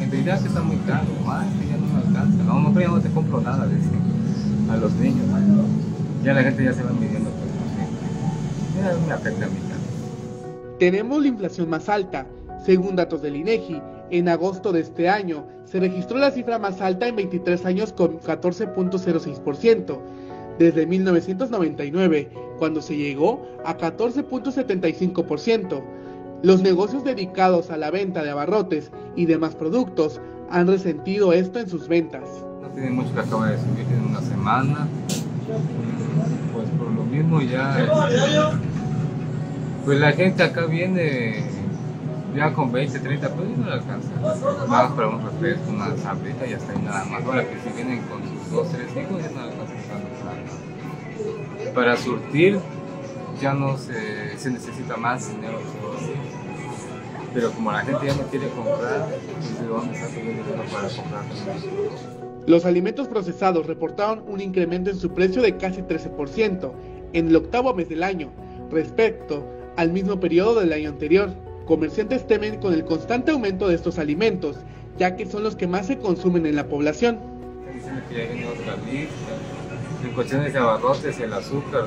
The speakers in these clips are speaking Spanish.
diría que está muy caro, más que ya no me alcanza. No, no, pero ya no te compro nada de eso a los niños. Ya la gente ya se va midiendo por eso. Ya me afecta a mí también. Tenemos la inflación más alta. Según datos del INEGI, en agosto de este año se registró la cifra más alta en 23 años con 14.06%, desde 1999, cuando se llegó a 14.75%. Los negocios dedicados a la venta de abarrotes y demás productos han resentido esto en sus ventas. No tiene mucho que acaba de subir en una semana. Pues por lo mismo ya, pues la gente acá viene ya con 20, 30 pesos y no le alcanza. Más para un refresco, una sabrita y hasta ahí nada más. Ahora que si vienen con sus 2, 3 hijos ya no le alcanza nada. Para surtir ya no se necesita más dinero. Pero como la gente ya no quiere comprar, pues de dónde saca el dinero para comprar. Los alimentos procesados reportaron un incremento en su precio de casi 13% en el octavo mes del año, respecto al mismo periodo del año anterior. Comerciantes temen con el constante aumento de estos alimentos, ya que son los que más se consumen en la población. Dicen que ya viene otra lista, en cuestiones de abarrotes, el azúcar,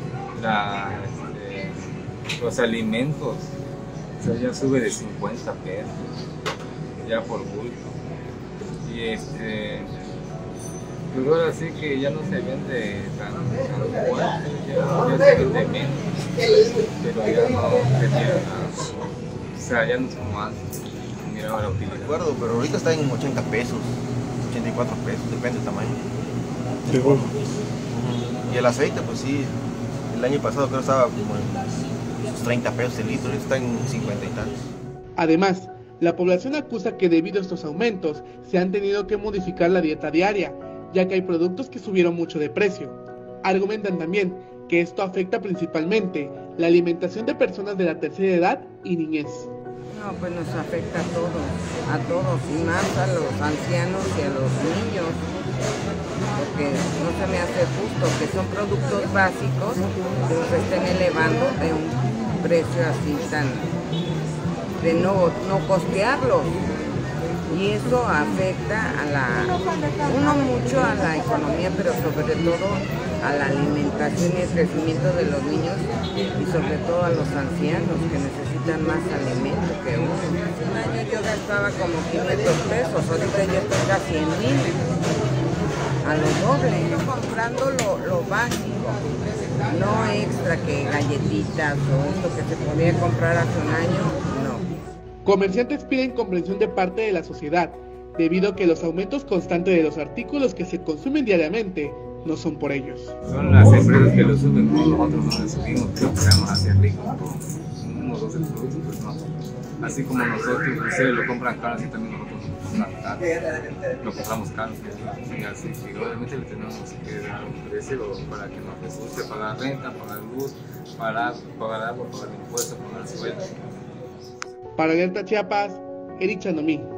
los alimentos, o sea, ya sube de 50 pesos, ya por bulto. Y pues ahora sí que ya no se vende tan fuerte, ya se vende menos, pero ya no se tiene nada. O sea, ya no es como antes, miraba la utilidad. De acuerdo, pero ahorita está en 80 pesos, 84 pesos, depende del tamaño. Y el aceite, pues sí, el año pasado creo que estaba como en 30 pesos el litro, está en 50 y tantos. Además, la población acusa que debido a estos aumentos se han tenido que modificar la dieta diaria, ya que hay productos que subieron mucho de precio. Argumentan también que esto afecta principalmente la alimentación de personas de la tercera edad y niñez. No, pues nos afecta a todos, y más a los ancianos y a los niños, porque no se me hace justo que son productos básicos que los estén elevando de un precio así de no costearlos. Y eso afecta mucho a la economía, pero sobre todo a la alimentación y el crecimiento de los niños y sobre todo a los ancianos que necesitan más alimento que uno. Un año yo gastaba como 500 pesos, ahorita yo estoy casi en 1000, a lo doble. Yo comprando lo básico, no extra que galletitas o esto que se podía comprar hace un año, no. Comerciantes piden comprensión de parte de la sociedad, debido a que los aumentos constantes de los artículos que se consumen diariamente no son por ellos. Son las empresas que lo suben, nosotros no lo subimos, pero queremos hacer ricos con unos 12 productos, pues no. Así como nosotros, ustedes lo compran caro, así también nosotros lo compramos caro. Lo compramos caro, y así que obviamente le tenemos que dar un precio para que nos resulte, pagar renta, pagar luz, pagar agua, pagar impuestos, pagar sueldo. Para Alerta Chiapas, Eric Chanomí.